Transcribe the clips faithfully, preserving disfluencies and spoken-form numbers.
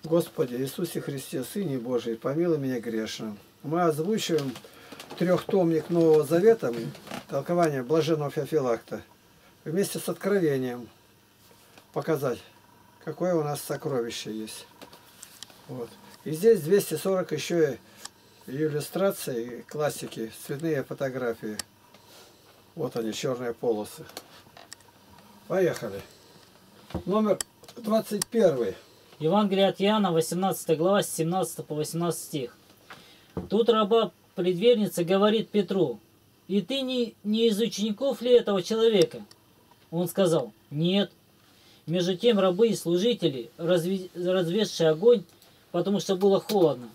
Господи Иисусе Христе, Сыне Божий, помилуй меня грешным. Мы озвучиваем трехтомник Нового Завета, толкование блаженного Феофилакта, вместе с откровением показать, какое у нас сокровище есть. Вот. И здесь двести сорок еще и иллюстрации, классики, цветные фотографии. Вот они, черные полосы. Поехали. Номер двадцать первый. Евангелие от Иоанна, восемнадцатая глава, с семнадцатого по восемнадцатый стих. Тут раба предверница говорит Петру: «И ты не, не из учеников ли этого человека?» Он сказал: «Нет». Между тем рабы и служители, разве, разведшие огонь, потому что было холодно,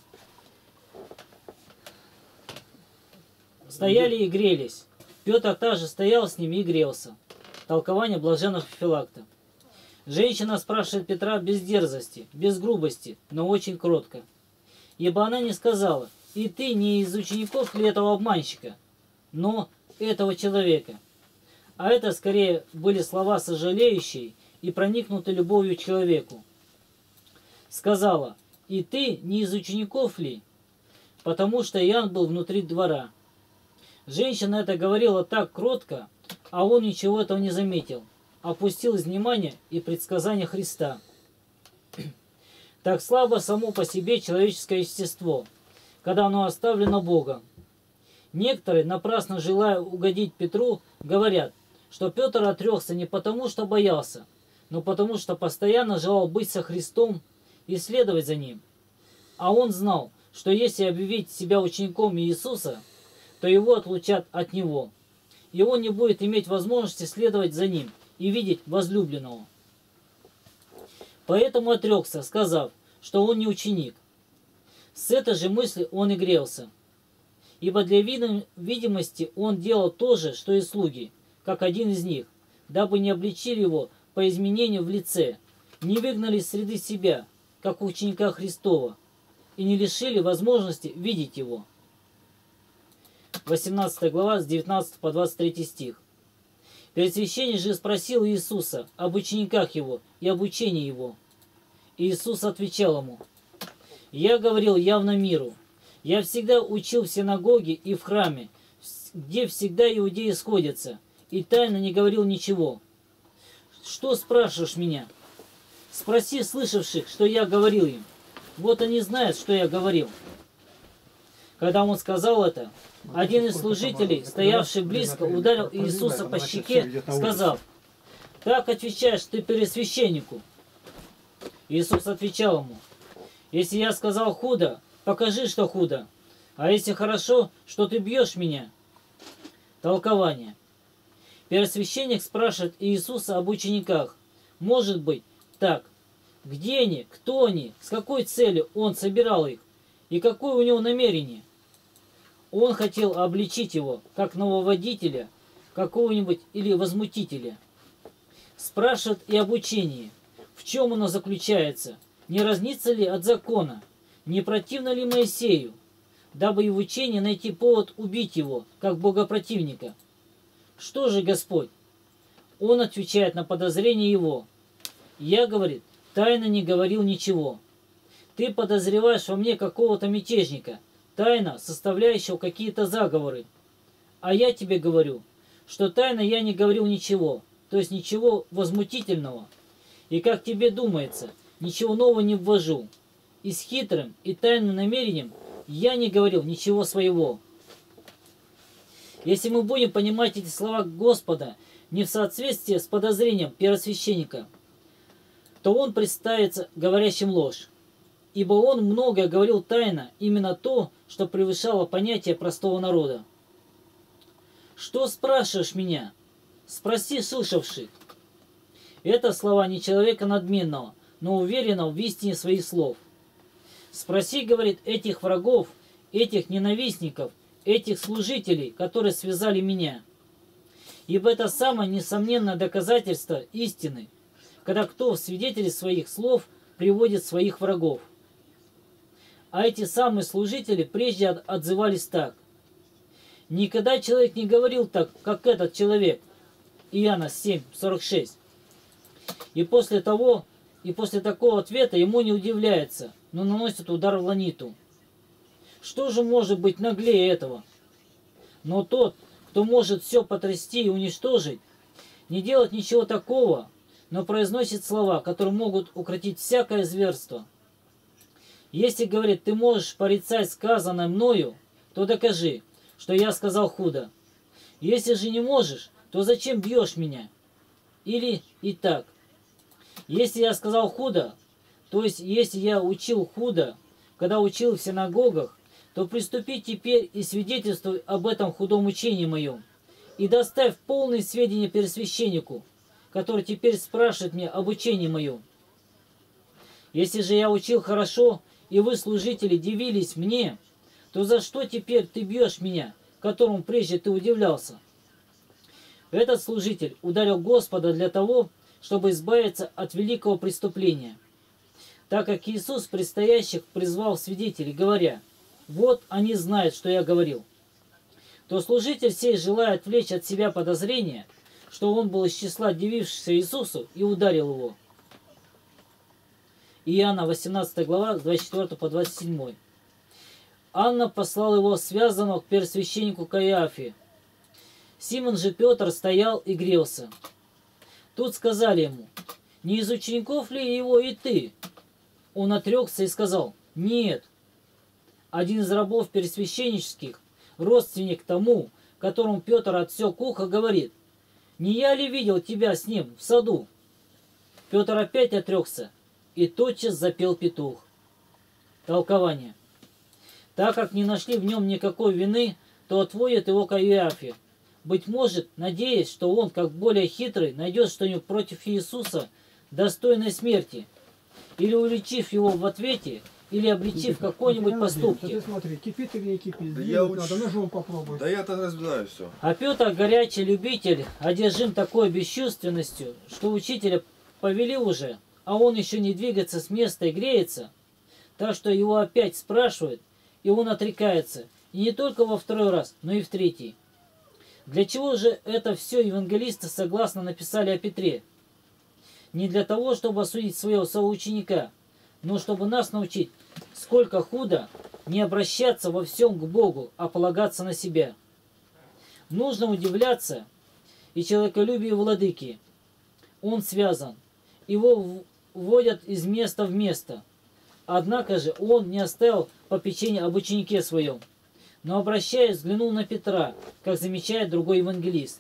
стояли и грелись. Петр также стоял с ними и грелся. Толкование блаженного Феофилакта. Женщина спрашивает Петра без дерзости, без грубости, но очень кротко. Ибо она не сказала: «И ты не из учеников ли этого обманщика?» но этого человека. А это скорее были слова сожалеющие и проникнуты любовью к человеку. Сказала: «И ты не из учеников ли?» Потому что Иоанн был внутри двора. Женщина это говорила так кротко, а он ничего этого не заметил. Опустил из внимания и предсказания Христа. Так слабо само по себе человеческое естество, когда оно оставлено Богом. Некоторые, напрасно желая угодить Петру, говорят, что Петр отрекся не потому, что боялся, но потому, что постоянно желал быть со Христом и следовать за Ним. А он знал, что если объявить себя учеником Иисуса, то его отлучат от Него, и он не будет иметь возможности следовать за Ним и видеть возлюбленного. Поэтому отрекся, сказав, что он не ученик. С этой же мысли он и грелся. Ибо для видимости он делал то же, что и слуги, как один из них, дабы не обличили его по изменению в лице, не выгнали из среды себя, как ученика Христова, и не лишили возможности видеть его. восемнадцатая глава, с девятнадцатого по двадцать третий стих. Первосвященник же спросил Иисуса об учениках его и об учении его. Иисус отвечал ему: «Я говорил явно миру. Я всегда учил в синагоге и в храме, где всегда иудеи сходятся, и тайно не говорил ничего. Что спрашиваешь меня? Спроси слышавших, что я говорил им. Вот они знают, что я говорил». Когда он сказал это, один из служителей, стоявший близко, ударил Иисуса по щеке, сказав: «Так отвечаешь ты первосвященнику». Иисус отвечал ему: «Если я сказал худо, покажи, что худо, а если хорошо, что ты бьешь меня». Толкование. Первосвященник спрашивает Иисуса об учениках. Может быть, так: где они, кто они, с какой целью он собирал их и какое у него намерение? Он хотел обличить его, как нововводителя, какого-нибудь или возмутителя. Спрашивает и об учении. В чем оно заключается? Не разнится ли от закона? Не противно ли Моисею? Дабы и в учении найти повод убить его, как богопротивника. Что же, Господь? Он отвечает на подозрение его. Я, говорит, тайно не говорил ничего. Ты подозреваешь во мне какого-то мятежника, тайно составляющего какие-то заговоры. А я тебе говорю, что тайно я не говорил ничего, то есть ничего возмутительного. И как тебе думается, ничего нового не ввожу. И с хитрым и тайным намерением я не говорил ничего своего. Если мы будем понимать эти слова Господа не в соответствии с подозрением первосвященника, то он представится говорящим ложь. Ибо он многое говорил тайно, именно то, что превышало понятие простого народа. «Что спрашиваешь меня? Спроси слышавших». Это слова не человека надменного, но уверенного в истине своих слов. «Спроси, — говорит, — этих врагов, этих ненавистников, этих служителей, которые связали меня. Ибо это самое несомненное доказательство истины, когда кто в свидетели своих слов приводит своих врагов. А эти самые служители прежде отзывались так: никогда человек не говорил так, как этот человек». Иоанна семь, сорок шесть. И после того, и после такого ответа ему не удивляется, но наносит удар в ланиту. Что же может быть наглее этого? Но тот, кто может все потрясти и уничтожить, не делать ничего такого, но произносит слова, которые могут укротить всякое зверство. Если, говорит, ты можешь порицать сказанное мною, то докажи, что я сказал худо. Если же не можешь, то зачем бьешь меня? Или и так. Если я сказал худо, то есть если я учил худо, когда учил в синагогах, то приступи теперь и свидетельствуй об этом худом учении моем, и доставь полные сведения первосвященнику, который теперь спрашивает меня об учении моем. Если же я учил хорошо, и вы, служители, дивились мне, то за что теперь ты бьешь меня, которому прежде ты удивлялся? Этот служитель ударил Господа для того, чтобы избавиться от великого преступления, так как Иисус предстоящих призвал свидетелей, говоря: «Вот они знают, что я говорил». То служитель сей, желая отвлечь от себя подозрение, что он был из числа дивившихся Иисусу, и ударил его. Иоанна восемнадцатая глава, с двадцать четвёртого по двадцать седьмой. Анна послал его связанного к первосвященнику Каиафе. Симон же Петр стоял и грелся. Тут сказали ему: «Не из учеников ли его и ты?» Он отрекся и сказал: «Нет». Один из рабов первосвященнических, родственник тому, которому Петр отсек ухо, говорит: «Не я ли видел тебя с ним в саду?» Петр опять отрекся, и тотчас запел петух. Толкование. Так как не нашли в нем никакой вины, то отводят его к Каиафе. Быть может, надеясь, что он, как более хитрый, найдет что-нибудь против Иисуса, достойной смерти, или уличив его в ответе, или обличив в какой-нибудь поступке. Ты смотри, кипит или не кипит, да я уч... надо, ножом попробовать. Да я-то разбираю все. А Петр, горячий любитель, одержим такой бесчувственностью, что учителя повели уже, а он еще не двигается с места и греется, так что его опять спрашивают, и он отрекается, и не только во второй раз, но и в третий. Для чего же это все евангелисты согласно написали о Петре? Не для того, чтобы осудить своего соученика, но чтобы нас научить, сколько худо не обращаться во всем к Богу, а полагаться на себя. Нужно удивляться и человеколюбию владыки. Он связан, его вводят из места в место. Однако же он не оставил попечения об ученике своем, но, обращаясь, взглянул на Петра, как замечает другой евангелист.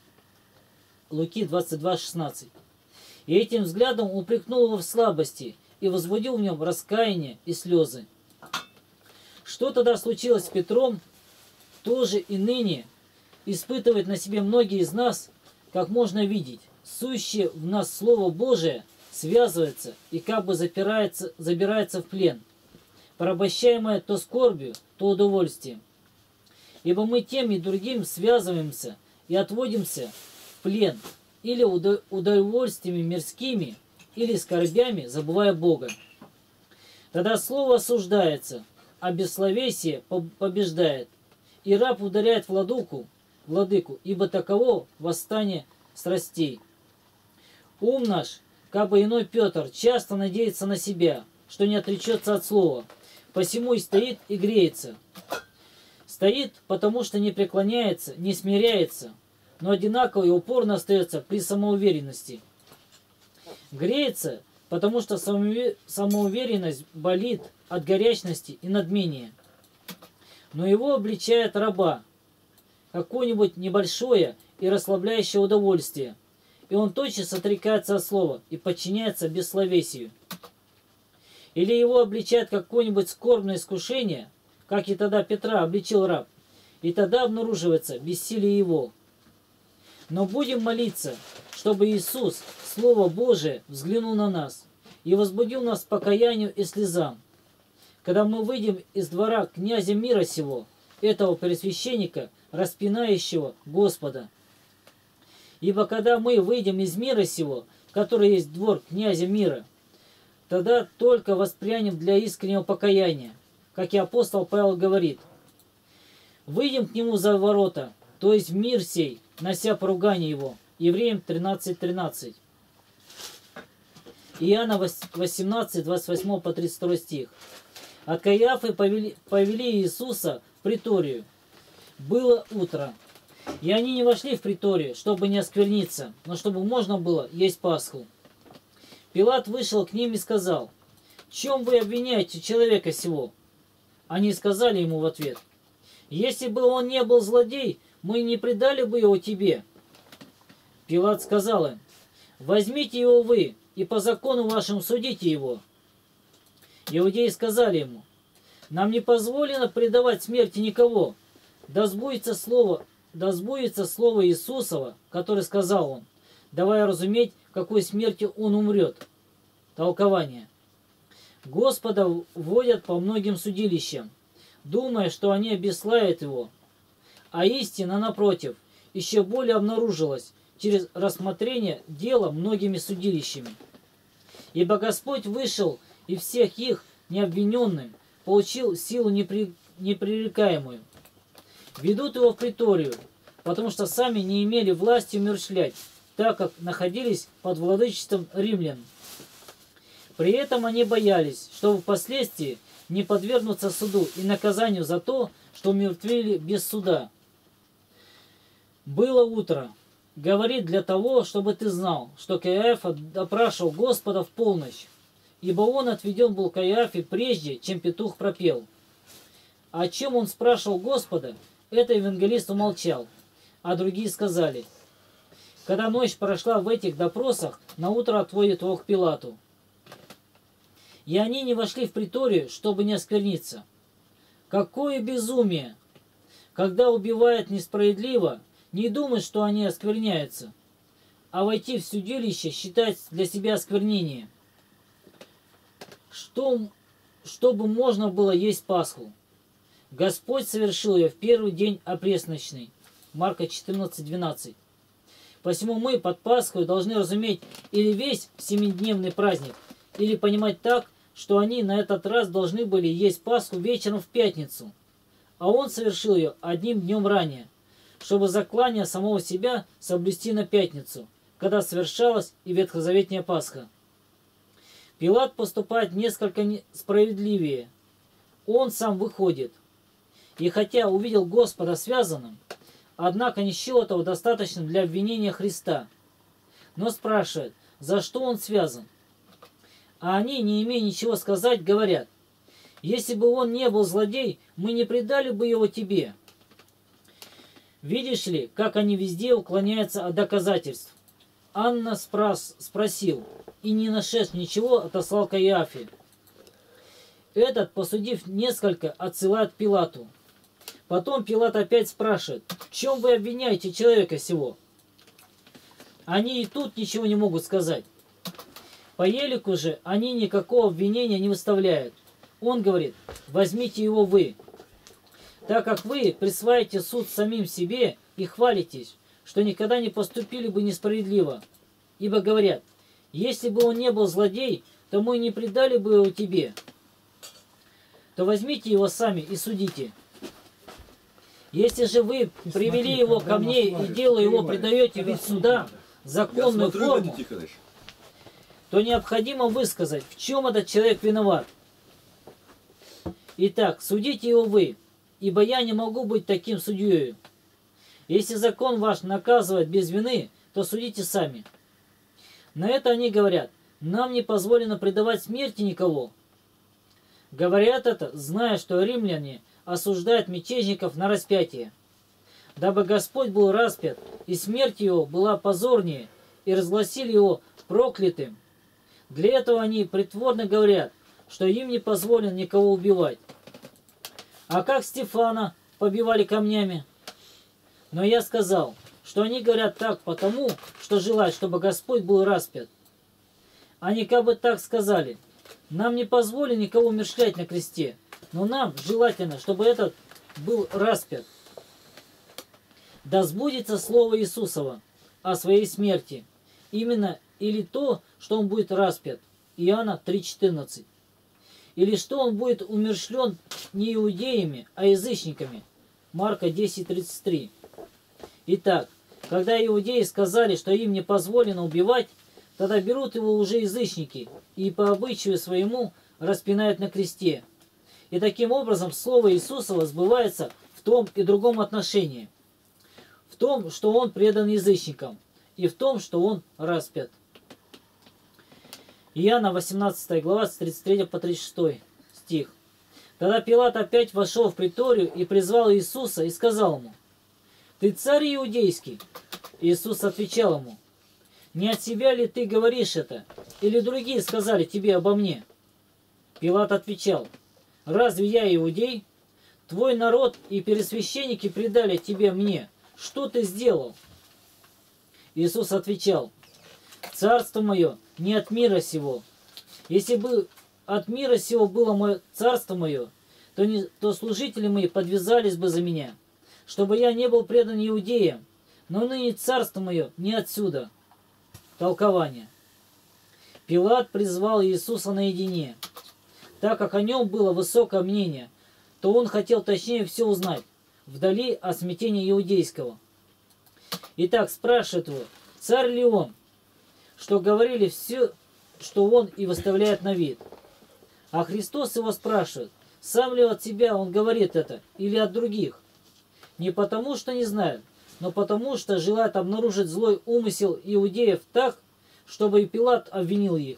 Луки двадцать два шестнадцать. И этим взглядом упрекнул его в слабости и возбудил в нем раскаяние и слезы. Что тогда случилось с Петром, тоже и ныне испытывает на себе многие из нас, как можно видеть. Сущее в нас Слово Божие связывается и как бы запирается, забирается в плен, порабощаемое то скорбью, то удовольствием. Ибо мы тем и другим связываемся и отводимся в плен или удовольствиями мирскими, или скорбями, забывая Бога. Тогда слово осуждается, а бессловесие побеждает, и раб ударяет владыку, владыку, ибо таково восстание страстей. Ум наш, как бы иной Петр, часто надеется на себя, что не отречется от слова, посему и стоит и греется. Стоит, потому что не преклоняется, не смиряется, но одинаково и упорно остается при самоуверенности. Греется, потому что самоуверенность болит от горячности и надмения. Но его обличает раба, какое-нибудь небольшое и расслабляющее удовольствие, и он тотчас отрекается от слова и подчиняется бессловесию. Или его обличает какое-нибудь скорбное искушение, как и тогда Петра обличил раб, и тогда обнаруживается бессилие его. Но будем молиться, чтобы Иисус, Слово Божие, взглянул на нас и возбудил нас к покаянию и слезам. Когда мы выйдем из двора князя мира сего, этого первосвященника, распинающего Господа. Ибо когда мы выйдем из мира сего, который есть двор князя мира, тогда только воспрянем для искреннего покаяния, как и апостол Павел говорит: «Выйдем к нему за ворота, то есть в мир сей, нося поругание его». Евреям тринадцать тринадцать. Иоанна восемнадцать, двадцать восемь по тридцать второй стих. От Каиафы повели, повели Иисуса в приторию. Было утро, и они не вошли в приторию, чтобы не оскверниться, но чтобы можно было есть Пасху. Пилат вышел к ним и сказал: «В чем вы обвиняете человека сего?» Они сказали ему в ответ: «Если бы он не был злодей, мы не предали бы его тебе». Пилат сказал им: «Возьмите его вы, и по закону вашему судите его». Иудеи сказали ему: «Нам не позволено предавать смерти никого. Да сбудется слово, да сбудется слово Иисусова, которое сказал он, давая разуметь, какой смертью он умрет». Толкование. Господа вводят по многим судилищам, думая, что они обесславят его. А истина, напротив, еще более обнаружилась через рассмотрение дела многими судилищами. Ибо Господь вышел и всех их необвиненным получил силу непри... непререкаемую. Ведут его в приторию, потому что сами не имели власти умерщвлять, так как находились под владычеством римлян. При этом они боялись, что впоследствии не подвергнутся суду и наказанию за то, что умертвили без суда. Было утро. Говорит для того, чтобы ты знал, что Каиафа допрашивал Господа в полночь, ибо он отведен был Каиафе прежде, чем петух пропел. О чем он спрашивал Господа, это евангелист умолчал, а другие сказали: когда ночь прошла в этих допросах, наутро отводит его к Пилату. И они не вошли в приторию, чтобы не оскверниться. Какое безумие! Когда убивают несправедливо, не думать, что они оскверняются, а войти в судилище считать для себя осквернение. Что, чтобы можно было есть Пасху. Господь совершил ее в первый день опресночный. Марка четырнадцать, двенадцать. Посему мы под Пасхой должны разуметь или весь семидневный праздник, или понимать так, что они на этот раз должны были есть Пасху вечером в пятницу, а он совершил ее одним днем ранее, чтобы заклание самого себя соблюсти на пятницу, когда совершалась и ветхозаветная Пасха. Пилат поступает несколько справедливее. Он сам выходит. И хотя увидел Господа связанным, однако не счел этого достаточным для обвинения Христа, но спрашивает, за что он связан. А они, не имея ничего сказать, говорят: если бы он не был злодей, мы не предали бы его тебе. Видишь ли, как они везде уклоняются от доказательств. Анна спрос, спросил, и не нашед ничего, отослал Каиафе. Этот, посудив несколько, отсылает Пилату. Потом Пилат опять спрашивает: в чем вы обвиняете человека сего? Они и тут ничего не могут сказать. По елику же они никакого обвинения не выставляют. Он говорит: возьмите его вы. Так как вы присваиваете суд самим себе и хвалитесь, что никогда не поступили бы несправедливо. Ибо говорят: если бы он не был злодей, то мы не предали бы его тебе. То возьмите его сами и судите. Если же вы привели его ко мне и дело его предаете вид суда, законную форму, то необходимо высказать, в чем этот человек виноват. Итак, судите его вы, ибо я не могу быть таким судьей. Если закон ваш наказывает без вины, то судите сами. На это они говорят: нам не позволено предавать смерти никого. Говорят это, зная, что римляне осуждают мятежников на распятие, дабы Господь был распят, и смерть его была позорнее, и разгласили его проклятым. Для этого они притворно говорят, что им не позволено никого убивать. А как Стефана побивали камнями? Но я сказал, что они говорят так потому, что желают, чтобы Господь был распят. Они как бы так сказали: нам не позволено никого умерщвлять на кресте, но нам желательно, чтобы этот был распят. Да сбудется слово Иисусова о своей смерти, именно или то, что он будет распят. Иоанна три, четырнадцать. Или что он будет умерщвлен не иудеями, а язычниками. Марка десять, тридцать три. Итак, когда иудеи сказали, что им не позволено убивать, тогда берут его уже язычники и по обычаю своему распинают на кресте. И таким образом слово Иисусова сбывается в том и другом отношении. В том, что он предан язычникам, и в том, что он распят. Иоанна восемнадцатая глава с тридцать третьего по тридцать шестой стих. Тогда Пилат опять вошел в приторию и призвал Иисуса и сказал ему: «Ты царь иудейский?» Иисус отвечал ему: «Не от себя ли ты говоришь это, или другие сказали тебе обо мне?» Пилат отвечал: «Разве я иудей? Твой народ и первосвященники предали тебе мне. Что ты сделал?» Иисус отвечал: «Царство мое не от мира сего. Если бы от мира сего было мое царство мое, то, не, то служители мои подвязались бы за меня, чтобы я не был предан иудеям, но ныне царство мое не отсюда». Толкование. Пилат призвал Иисуса наедине. Так как о нем было высокое мнение, то он хотел точнее все узнать, вдали от смятения иудейского. Итак, спрашивает его, царь ли он, что говорили все, что он и выставляет на вид. А Христос его спрашивает, сам ли от себя он говорит это, или от других. Не потому, что не знает, но потому, что желает обнаружить злой умысел иудеев так, чтобы и Пилат обвинил их.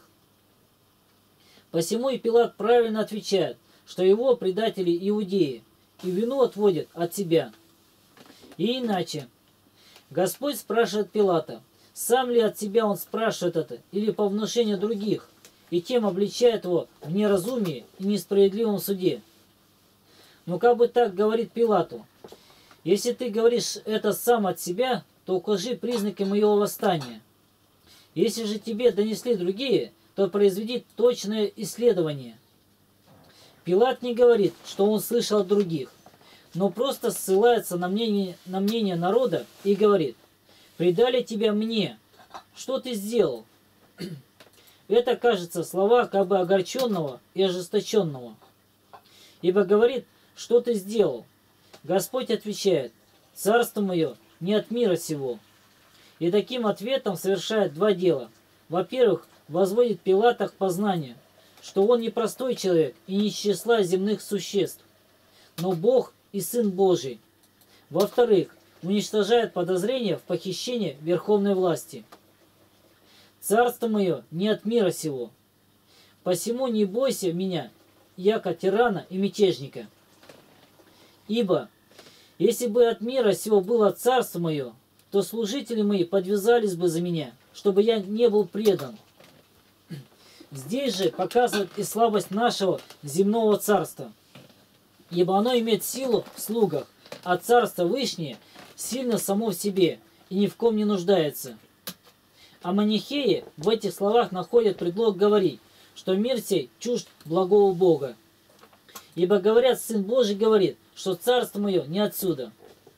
Посему и Пилат правильно отвечает, что его предатели иудеи, и вину отводят от себя. И иначе. Господь спрашивает Пилата, сам ли от себя он спрашивает это, или по внушению других, и тем обличает его в неразумии и несправедливом суде. Но как бы так говорит Пилату: если ты говоришь это сам от себя, то укажи признаки моего восстания. Если же тебе донесли другие, то произведи точное исследование. Пилат не говорит, что он слышал от других, но просто ссылается на мнение, на мнение народа и говорит: «Предали тебя мне. Что ты сделал?» Это, кажется, слова как бы огорченного и ожесточенного. Ибо говорит: «Что ты сделал?» Господь отвечает: «Царство мое не от мира сего». И таким ответом совершает два дела. Во-первых, возводит Пилата к познанию, что он не простой человек и не из числа земных существ, но Бог и Сын Божий. Во-вторых, уничтожает подозрение в похищении верховной власти. «Царство мое не от мира сего. Посему не бойся меня, яко тирана и мятежника. Ибо, если бы от мира сего было царство мое, то служители мои подвязались бы за меня, чтобы я не был предан». Здесь же показывает и слабость нашего земного царства, ибо оно имеет силу в слугах, а царство вышнее сильно само в себе и ни в ком не нуждается. А манихеи в этих словах находят предлог говорить, что мир сей чужд благого Бога. Ибо говорят, Сын Божий говорит, что царство мое не отсюда.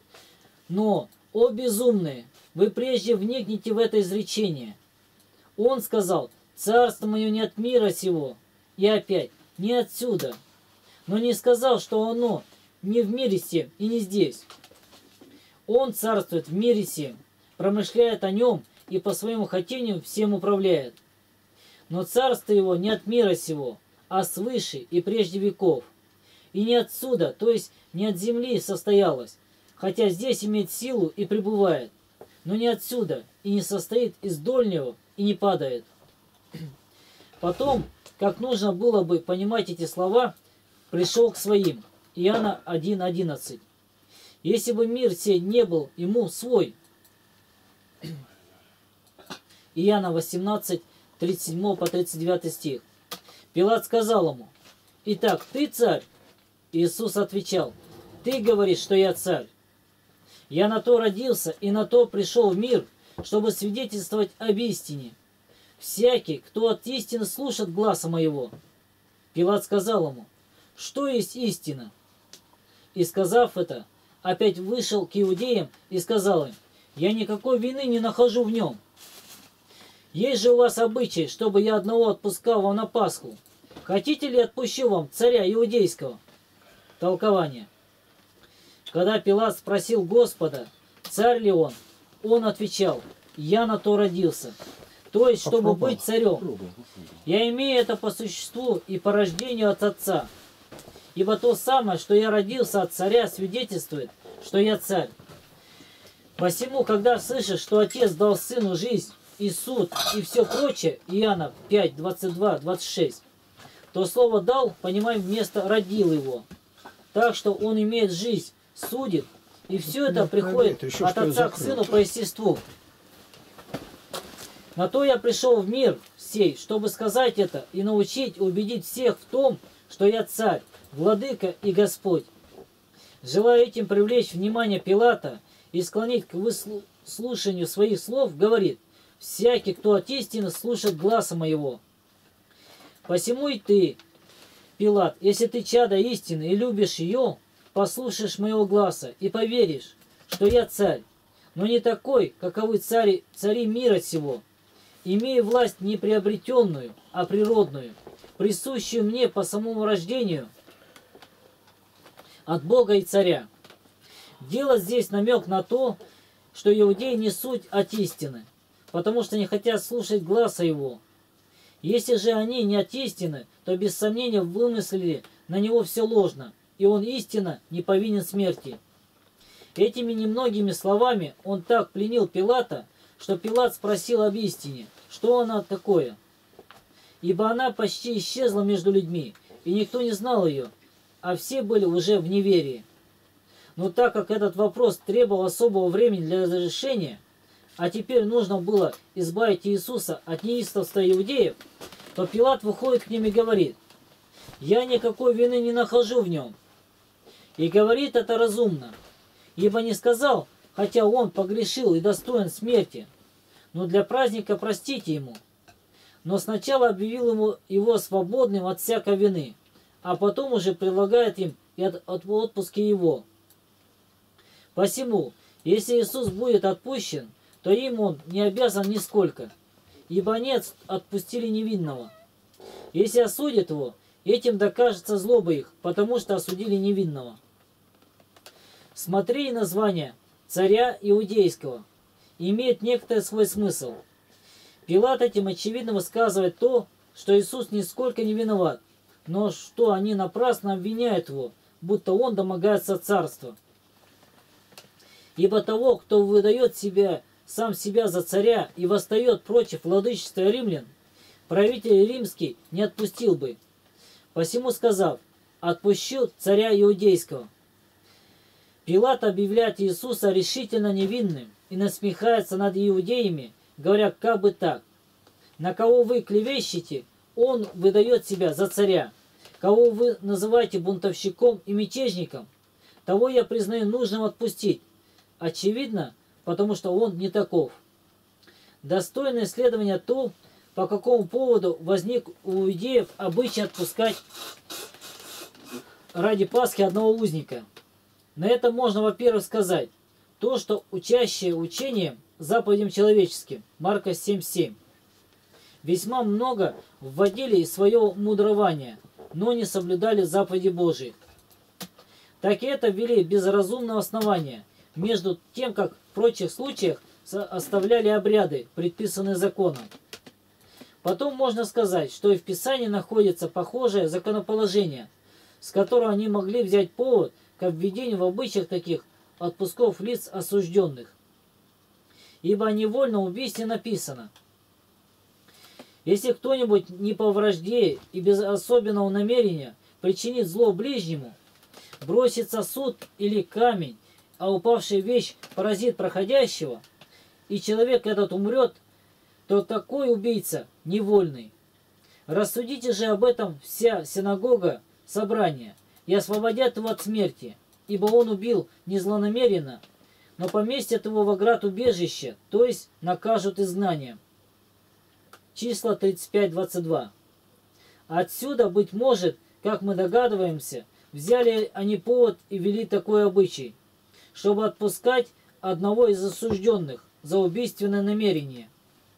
Но, о безумные, вы прежде вникните в это изречение. Он сказал: «Царство мое не от мира сего», и опять «не отсюда», но не сказал, что оно не в мире сем и не здесь. Он царствует в мире сем, промышляет о нем и по своему хотению всем управляет. Но царство его не от мира сего, а свыше и прежде веков. И не отсюда, то есть не от земли состоялось, хотя здесь имеет силу и пребывает, но не отсюда и не состоит из дольнего и не падает. Потом, как нужно было бы понимать эти слова, пришел к своим. Иоанна один одиннадцать. Если бы мир сей не был ему свой. Иоанна восемнадцать, тридцать семь по тридцать девять стих. Пилат сказал ему: «Итак, ты царь?» Иисус отвечал: «Ты говоришь, что я царь. Я на то родился и на то пришел в мир, чтобы свидетельствовать об истине. Всякий, кто от истины слушает гласа моего». Пилат сказал ему: «Что есть истина?» И, сказав это, опять вышел к иудеям и сказал им: «Я никакой вины не нахожу в нем. Есть же у вас обычай, чтобы я одного отпускал вам на Пасху. Хотите ли, отпущу вам царя иудейского?» Толкование. Когда Пилат спросил Господа, царь ли он, он отвечал: «Я на то родился». то есть чтобы быть царем. Я имею это по существу и по рождению от Отца. Ибо то самое, что я родился от царя, свидетельствует, что я царь. Посему, когда слышишь, что Отец дал Сыну жизнь и суд и все прочее, Иоанна пять, двадцать два, двадцать шесть, то слово «дал» понимаем вместо «родил его». Так что он имеет жизнь, судит, и все это приходит от Отца к Сыну по естеству. На то я пришел в мир сей, чтобы сказать это и научить и убедить всех в том, что я царь, владыка и Господь. Желая этим привлечь внимание Пилата и склонить к выслушанию своих слов, говорит: «Всякий, кто от истины, слушает гласа моего». Посему и ты, Пилат, если ты чадо истины и любишь ее, послушаешь моего гласа и поверишь, что я царь, но не такой, каковы цари, цари мира сего, имея власть не приобретенную, а природную, присущую мне по самому рождению от Бога и царя. Дело здесь намек на то, что иудеи не суть от истины, потому что не хотят слушать гласа его. Если же они не от истины, то без сомнения вымыслили на него все ложно, и он истинно не повинен смерти. Этими немногими словами он так пленил Пилата, что Пилат спросил об истине, что она такое. Ибо она почти исчезла между людьми, и никто не знал ее, а все были уже в неверии. Но так как этот вопрос требовал особого времени для разрешения, а теперь нужно было избавить Иисуса от неистовства иудеев, то Пилат выходит к ним и говорит: «Я никакой вины не нахожу в нем». И говорит это разумно, ибо не сказал, хотя он погрешил и достоин смерти, но для праздника простите ему. Но сначала объявил ему его свободным от всякой вины, а потом уже предлагает им и от, от отпуска его. Посему, если Иисус будет отпущен, то им он не обязан нисколько, ибо они отпустили невинного. Если осудят его, этим докажется злоба их, потому что осудили невинного. Смотри, название царя иудейского имеет некоторый свой смысл. Пилат этим очевидно высказывает то, что Иисус нисколько не виноват, но что они напрасно обвиняют его, будто он домогается царства. Ибо того, кто выдает себя, сам себя за царя и восстает против владычества римлян, правитель римский не отпустил бы. Посему сказав: «Отпущу царя иудейского». Пилат объявляет Иисуса решительно невинным и насмехается над иудеями, говоря как бы так: «На кого вы клевещете, он выдает себя за царя. Кого вы называете бунтовщиком и мятежником, того я признаю нужным отпустить». Очевидно, потому что он не таков. Достойно исследования то, по какому поводу возник у иудеев обычай отпускать ради Пасхи одного узника. На это можно, во-первых, сказать то, что учащие учением заповедям человеческим, Марка семь семь, весьма много вводили из своего мудрования, но не соблюдали заповеди Божии. Так и это ввели без разумного основания, между тем, как в прочих случаях оставляли обряды, предписанные законом. Потом можно сказать, что и в Писании находится похожее законоположение, с которого они могли взять повод к обведению в обычаях таких отпусков лиц осужденных. Ибо о невольном убийстве написано: «Если кто-нибудь не по вражде и без особенного намерения причинит зло ближнему, бросит сосуд или камень, а упавшая вещь поразит проходящего, и человек этот умрет, то такой убийца невольный. Рассудите же об этом вся синагога собрания, и освободят его от смерти, ибо он убил не злонамеренно, но поместят его в оград убежища, то есть накажут изгнанием». Числа тридцать пять двадцать два. Отсюда, быть может, как мы догадываемся, взяли они повод и ввели такой обычай, чтобы отпускать одного из осужденных за убийственное намерение.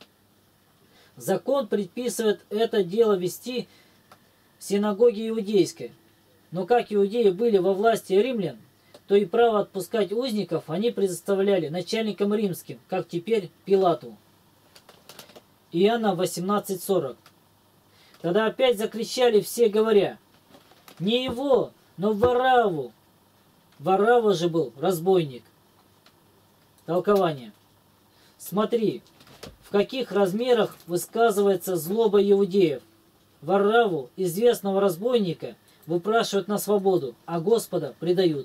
Закон предписывает это дело вести в синагоге иудейской, но как иудеи были во власти римлян, то и право отпускать узников они предоставляли начальникам римским, как теперь Пилату. Иоанна восемнадцать сорок. Тогда опять закричали все, говоря: не его, но Варавву. Варавва же был разбойник. Толкование. Смотри, в каких размерах высказывается злоба иудеев. Варавву, известного разбойника, выпрашивают на свободу, а Господа предают.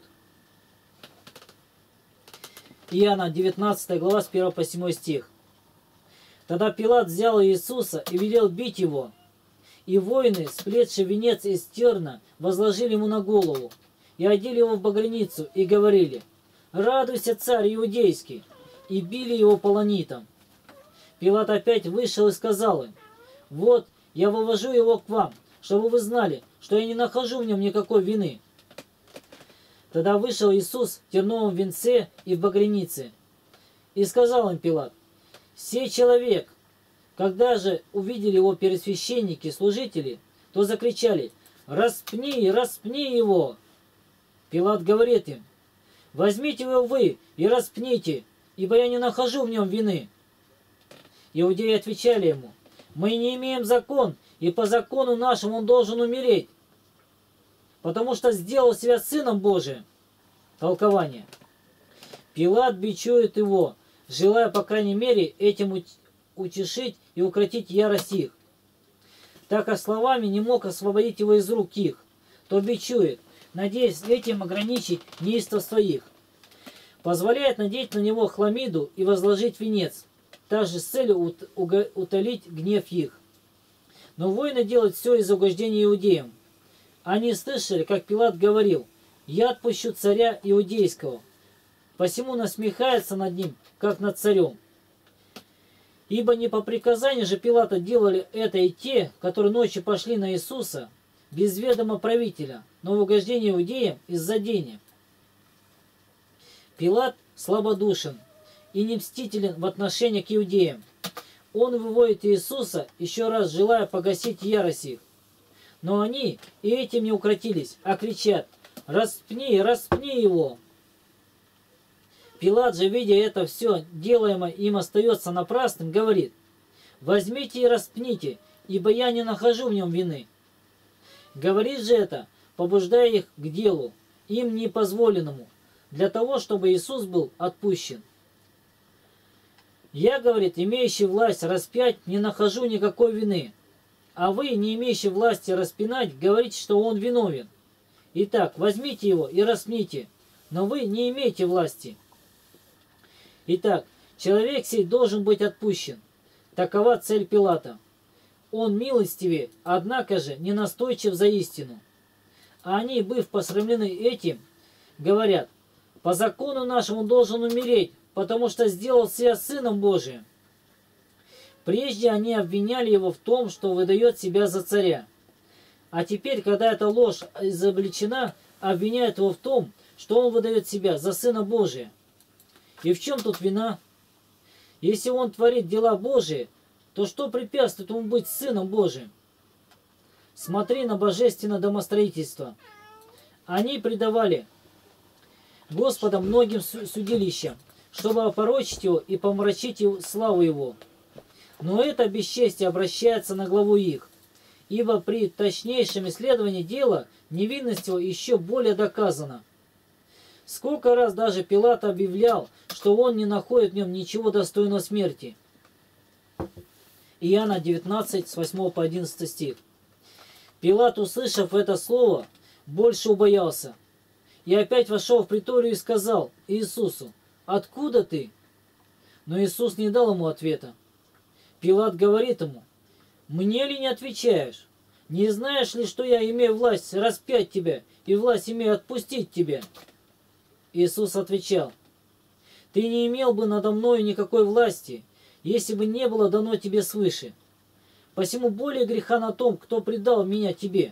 Иоанна девятнадцатая глава с первого по седьмой стих. Тогда Пилат взял Иисуса и велел бить его. И воины, сплетши венец из терна, возложили ему на голову, и одели его в багряницу, и говорили: «Радуйся, царь иудейский!» И били его полонитом. Пилат опять вышел и сказал им: «Вот, я вывожу его к вам, чтобы вы знали, что я не нахожу в нем никакой вины». Тогда вышел Иисус в терновом венце и в багрянице. И сказал им Пилат: «Сей человек». Когда же увидели его первосвященники, служители, то закричали: «Распни, распни его!» Пилат говорит им: «Возьмите его вы и распните, ибо я не нахожу в нем вины». Иудеи отвечали ему: «Мы не имеем закон, и по закону нашему он должен умереть, потому что сделал себя сыном Божиим». Толкование. Пилат бичует его, желая, по крайней мере, этим утешить и укротить ярость их. Так как словами не мог освободить его из рук их, то бичует, надеясь этим ограничить неистовство их. Позволяет надеть на него хламиду и возложить венец, также с целью утолить гнев их. Но воины делают все из угождения иудеям. Они слышали, как Пилат говорил: «Я отпущу царя иудейского», посему насмехается над ним, как над царем. Ибо не по приказанию же Пилата делали это и те, которые ночью пошли на Иисуса без ведома правителя, но в угождение иудеям из-за денег. Пилат слабодушен и не мстителен в отношении к иудеям. Он выводит Иисуса, еще раз желая погасить ярость их. Но они и этим не укротились, а кричат: «Распни, распни его!» Пилат же, видя это все, делаемое им остается напрасным, говорит: «Возьмите и распните, ибо я не нахожу в нем вины». Говорит же это, побуждая их к делу, им непозволенному, для того, чтобы Иисус был отпущен. «Я, — говорит, — имеющий власть распять, не нахожу никакой вины, а вы, не имеющие власти распинать, говорите, что он виновен. Итак, возьмите его и распните, но вы не имеете власти». Итак, человек сей должен быть отпущен. Такова цель Пилата. Он милостивее, однако же не настойчив за истину. А они, быв посрамлены этим, говорят: «По закону нашему должен умереть, потому что сделал себя сыном Божиим». Прежде они обвиняли его в том, что выдает себя за царя. А теперь, когда эта ложь изобличена, обвиняют его в том, что он выдает себя за сына Божия. И в чем тут вина? Если он творит дела Божии, то что препятствует ему быть сыном Божиим? Смотри на божественное домостроительство. Они предавали Господа многим судилищам, чтобы опорочить его и помрачить его, славу его. Но это бесчестие обращается на главу их, ибо при точнейшем исследовании дела невинность его еще более доказана. Сколько раз даже Пилат объявлял, что он не находит в нем ничего достойного смерти. Иоанна девятнадцать, с восьмого по одиннадцатый стих. Пилат, услышав это слово, больше убоялся. И опять вошел в приторию и сказал Иисусу: «Откуда ты?» Но Иисус не дал ему ответа. Пилат говорит ему: «Мне ли не отвечаешь? Не знаешь ли, что я имею власть распять тебя и власть имею отпустить тебя?» Иисус отвечал: «Ты не имел бы надо мною никакой власти, если бы не было дано тебе свыше. Посему более греха на том, кто предал меня тебе».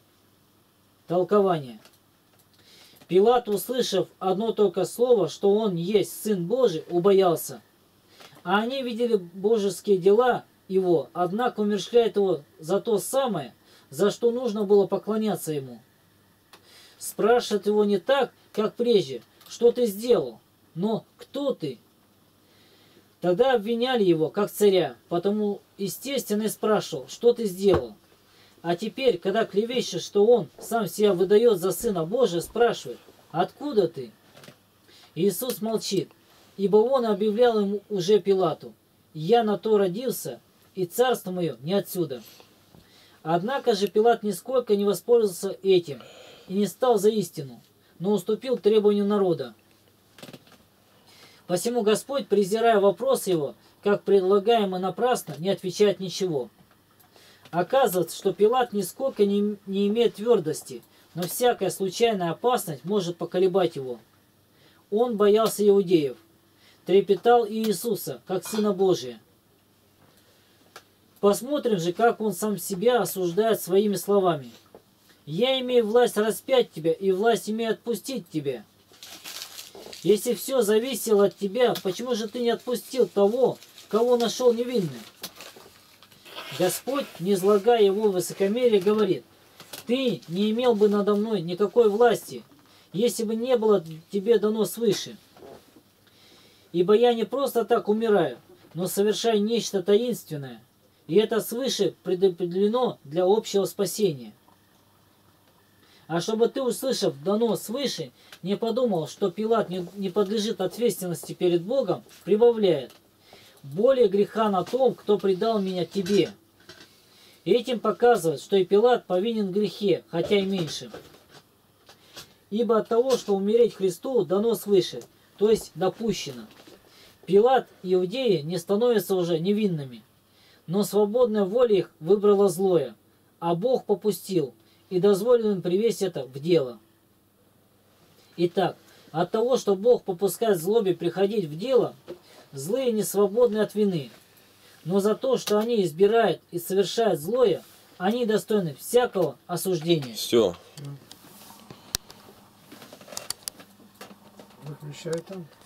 Толкование. Пилат, услышав одно только слово, что он есть Сын Божий, убоялся. А они видели божеские дела его, однако умерщвляют его за то самое, за что нужно было поклоняться ему. Спрашивают его не так, как прежде: «Что ты сделал?», но «Кто ты?». Тогда обвиняли его как царя, потому естественно, и спрашивал, что ты сделал. А теперь, когда клевещешь, что он сам себя выдает за Сына Божия, спрашивает, откуда ты? Иисус молчит, ибо он объявлял ему уже Пилату, я на то родился, и царство мое не отсюда. Однако же Пилат нисколько не воспользовался этим и не стал за истину, но уступил требованию народа. Посему Господь, презирая вопрос его, как предлагаемо напрасно, не отвечает ничего. Оказывается, что Пилат нисколько не, не имеет твердости, но всякая случайная опасность может поколебать его. Он боялся иудеев, трепетал и Иисуса, как Сына Божия. Посмотрим же, как он сам себя осуждает своими словами. «Я имею власть распять тебя, и власть имею отпустить тебя». Если все зависело от тебя, почему же ты не отпустил того, кого нашел невинным? Господь, не излагая его высокомерие, говорит, «Ты не имел бы надо мной никакой власти, если бы не было тебе дано свыше. Ибо я не просто так умираю, но совершаю нечто таинственное, и это свыше предопределено для общего спасения». А чтобы ты, услышав «дано свыше», не подумал, что Пилат не, не подлежит ответственности перед Богом, прибавляет, «Более греха на том, кто предал меня тебе». И этим показывает, что и Пилат повинен в грехе, хотя и меньше. Ибо от того, что умереть Христу, дано свыше, то есть допущено. Пилат и иудеи не становятся уже невинными, но свободная воля их выбрала злое, а Бог попустил и дозволил им привести это в дело. Итак, от того, что Бог попускает злобе приходить в дело, злые не свободны от вины, но за то, что они избирают и совершают злое, они достойны всякого осуждения. Все. Выключай там.